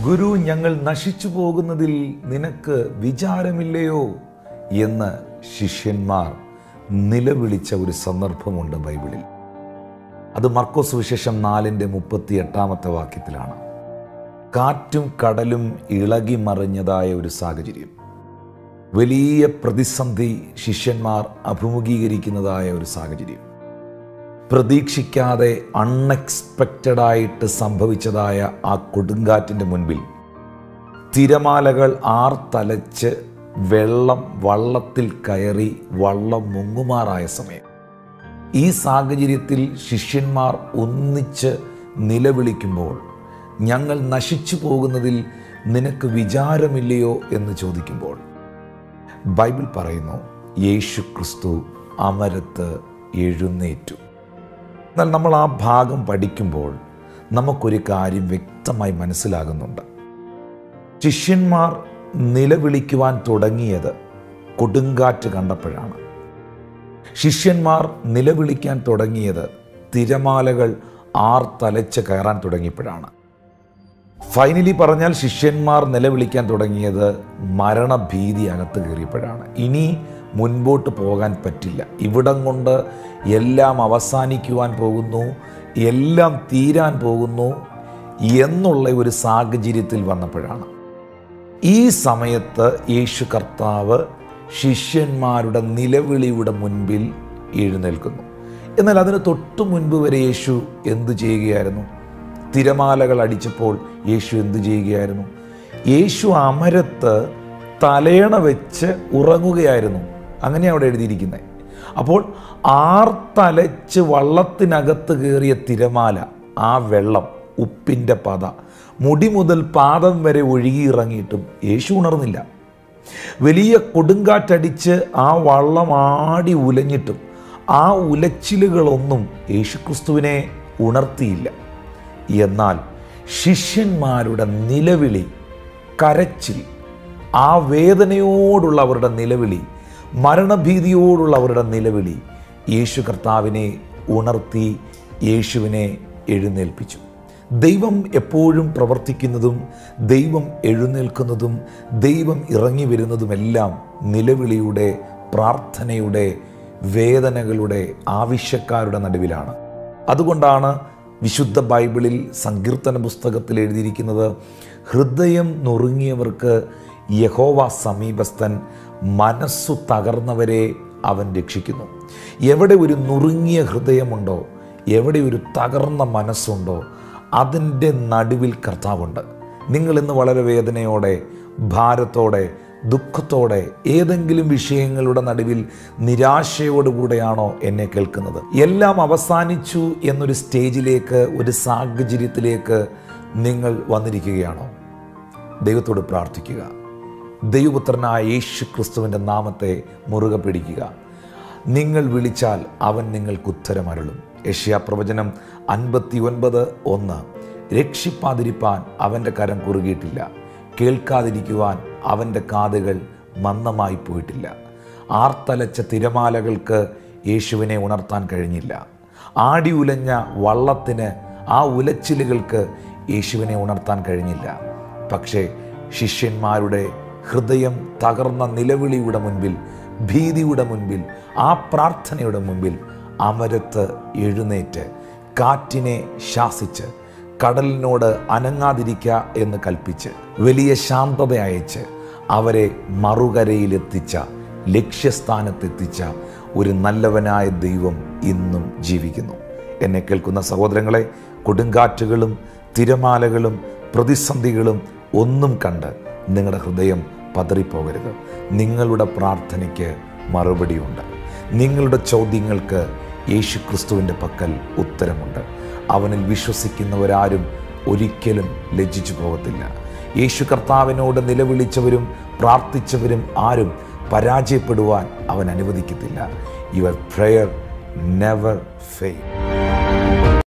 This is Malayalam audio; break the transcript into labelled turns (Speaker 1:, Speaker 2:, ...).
Speaker 1: ഗുരു, ഞങ്ങൾ നശിച്ചു പോകുന്നതിൽ നിനക്ക് വിചാരമില്ലയോ എന്ന് ശിഷ്യന്മാർ നിലവിളിച്ച ഒരു സന്ദർഭമുണ്ട് ബൈബിളിൽ. അത് മർക്കോസ് സുവിശേഷം 4:38 വാക്യത്തിലാണ്. കാറ്റും കടലും ഇളകി മറിഞ്ഞതായ ഒരു സാഹചര്യം, വലിയ പ്രതിസന്ധി ശിഷ്യന്മാർ അഭിമുഖീകരിക്കുന്നതായ ഒരു സാഹചര്യം, പ്രതീക്ഷിക്കാതെ അൺഎക്സ്പെക്റ്റഡായിട്ട് സംഭവിച്ചതായ ആ കൊടുങ്കാറ്റിൻ്റെ മുൻപിൽ തിരമാലകൾ ആർത്തലച്ച് വെള്ളം വള്ളത്തിൽ കയറി വള്ളം മുങ്ങുമാറായ സമയം. ഈ സാഹചര്യത്തിൽ ശിഷ്യന്മാർ ഒന്നിച്ച് നിലവിളിക്കുമ്പോൾ, ഞങ്ങൾ നശിച്ചു പോകുന്നതിൽ നിനക്ക് വിചാരമില്ലയോ എന്ന് ചോദിക്കുമ്പോൾ, ബൈബിൾ പറയുന്നു യേശു ക്രിസ്തു അമരത്ത് എഴുന്നേറ്റു. എന്നാൽ നമ്മൾ ആ ഭാഗം പഠിക്കുമ്പോൾ നമുക്കൊരു കാര്യം വ്യക്തമായി മനസ്സിലാകുന്നുണ്ട്. ശിഷ്യന്മാർ നിലവിളിക്കുവാൻ തുടങ്ങിയത് കൊടുങ്കാറ്റ് കണ്ടപ്പോഴാണ്. ശിഷ്യന്മാർ നിലവിളിക്കാൻ തുടങ്ങിയത് തിരമാലകൾ ആർത്തലച്ച് കയറാൻ തുടങ്ങിയപ്പോഴാണ്. ഫൈനലി പറഞ്ഞാൽ ശിഷ്യന്മാർ നിലവിളിക്കാൻ തുടങ്ങിയത് മരണഭീതി അകത്ത് കയറിയപ്പോഴാണ്. ഇനി മുൻപോട്ട് പോകാൻ പറ്റില്ല, ഇവിടം കൊണ്ട് എല്ലാം അവസാനിക്കുവാൻ പോകുന്നു, എല്ലാം തീരാൻ പോകുന്നു എന്നുള്ള ഒരു സാഹചര്യത്തിൽ വന്നപ്പോഴാണ്. ഈ സമയത്ത് യേശു കർത്താവ് ശിഷ്യന്മാരുടെ നിലവിളിയുടെ മുൻപിൽ എഴുന്നേൽക്കുന്നു. എന്നാൽ അതിന് തൊട്ടു മുൻപ് വരെ യേശു എന്തു ചെയ്യുകയായിരുന്നു? തിരമാലകൾ അടിച്ചപ്പോൾ യേശു എന്തു ചെയ്യുകയായിരുന്നു? യേശു അമരത്ത് തലയണ വെച്ച് ഉറങ്ങുകയായിരുന്നു. അങ്ങനെയാണ് അവിടെ എഴുതിയിരിക്കുന്നത്. അപ്പോൾ ആർത്തലച്ച് വള്ളത്തിനകത്ത് കയറിയ തിരമാല, ആ വെള്ളം, ഉപ്പിൻ്റെ പത മുടി മുതൽ പാദം വരെ ഒഴുകിയിറങ്ങിയിട്ടും യേശു ഉണർന്നില്ല. വലിയ കൊടുങ്കാറ്റടിച്ച് ആ വള്ളം ആടി ഉലഞ്ഞിട്ടും ആ ഉലച്ചിലുകളൊന്നും യേശുക്രിസ്തുവിനെ ഉണർത്തിയില്ല. എന്നാൽ ശിഷ്യന്മാരുടെ നിലവിളി, കരച്ചിൽ, ആ വേദനയോടുള്ള അവരുടെ നിലവിളി, മരണഭീതിയോടുള്ള അവരുടെ നിലവിളി യേശു കർത്താവിനെ ഉണർത്തി, യേശുവിനെ എഴുന്നേൽപ്പിച്ചു. ദൈവം എപ്പോഴും പ്രവർത്തിക്കുന്നതും ദൈവം എഴുന്നേൽക്കുന്നതും ദൈവം ഇറങ്ങി വരുന്നതുമെല്ലാം നിലവിളിയുടെ, പ്രാർത്ഥനയുടെ, വേദനകളുടെ, ആവശ്യക്കാരുടെ നടുവിലാണ്. അതുകൊണ്ടാണ് വിശുദ്ധ ബൈബിളിൽ സങ്കീർത്തന പുസ്തകത്തിൽ എഴുതിയിരിക്കുന്നത്, ഹൃദയം നുറുങ്ങിയവർക്ക് യഹോവ സമീപസ്ഥൻ, മനസ്സു തകർന്നവരെ അവൻ രക്ഷിക്കുന്നു. എവിടെ ഒരു നുറുങ്ങിയ ഹൃദയമുണ്ടോ, എവിടെ ഒരു തകർന്ന മനസ്സുണ്ടോ, അതിൻ്റെ നടുവിൽ കർത്താവുണ്ട്. നിങ്ങൾ ഇന്ന് വളരെ വേദനയോടെ, ഭാരത്തോടെ, ദുഃഖത്തോടെ, ഏതെങ്കിലും വിഷയങ്ങളുടെ നടുവിൽ നിരാശയോടുകൂടെയാണോ എന്നെ കേൾക്കുന്നത്? എല്ലാം അവസാനിച്ചു എന്നൊരു സ്റ്റേജിലേക്ക്, ഒരു സാഹചര്യത്തിലേക്ക് നിങ്ങൾ വന്നിരിക്കുകയാണോ? ദൈവത്തോട് പ്രാർത്ഥിക്കുക. ദൈവപുത്രനായ യേശു ക്രിസ്തുവിൻ്റെ നാമത്തെ മുറുകെ പിടിക്കുക. നിങ്ങൾ വിളിച്ചാൽ അവൻ നിങ്ങൾക്ക് ഉത്തരമരുളും. യെശയ്യാപ്രവചനം 59:1. രക്ഷിപ്പാതിരിപ്പാൻ അവൻ്റെ കരം കുറുകിയിട്ടില്ല, കേൾക്കാതിരിക്കുവാൻ അവൻ്റെ കാതുകൾ മന്ദമായി പോയിട്ടില്ല. ആർത്തലച്ച തിരമാലകൾക്ക് യേശുവിനെ ഉണർത്താൻ കഴിഞ്ഞില്ല. ആടി ഉലഞ്ഞ വള്ളത്തിന്, ആ ഉലച്ചിലുകൾക്ക് യേശുവിനെ ഉണർത്താൻ കഴിഞ്ഞില്ല. പക്ഷേ ശിഷ്യന്മാരുടെ ഹൃദയം തകർന്ന നിലവിളിയുടെ മുൻപിൽ, ഭീതിയുടെ മുൻപിൽ, ആ പ്രാർത്ഥനയുടെ മുൻപിൽ അമരത്ത് എഴുന്നേറ്റ് കാറ്റിനെ ശാസിച്ച്, കടലിനോട് അനങ്ങാതിരിക്കുക എന്ന് കൽപ്പിച്ച്, വലിയ ശാന്തത അയച്ച് അവരെ മറുകരയിലെത്തിച്ച, ലക്ഷ്യസ്ഥാനത്തെത്തിച്ച ഒരു നല്ലവനായ ദൈവം ഇന്നും ജീവിക്കുന്നു. എന്നെ കേൾക്കുന്ന സഹോദരങ്ങളെ, കൊടുങ്കാറ്റുകളും തിരമാലകളും പ്രതിസന്ധികളും ഒന്നും കണ്ട് നിങ്ങളുടെ ഹൃദയം പതറിപ്പോകരുത്. നിങ്ങളുടെ പ്രാർത്ഥനയ്ക്ക് മറുപടിയുണ്ട്. നിങ്ങളുടെ ചോദ്യങ്ങൾക്ക് യേശുക്രിസ്തുവിൻ്റെ പക്കൽ ഉത്തരമുണ്ട്. അവനിൽ വിശ്വസിക്കുന്നവരാരും ഒരിക്കലും ലജ്ജിച്ചു പോകത്തില്ല. യേശു കർത്താവിനോട് നിലവിളിച്ചവരും പ്രാർത്ഥിച്ചവരും ആരും പരാജയപ്പെടുവാൻ അവൻ അനുവദിക്കത്തില്ല. Your prayer never fail.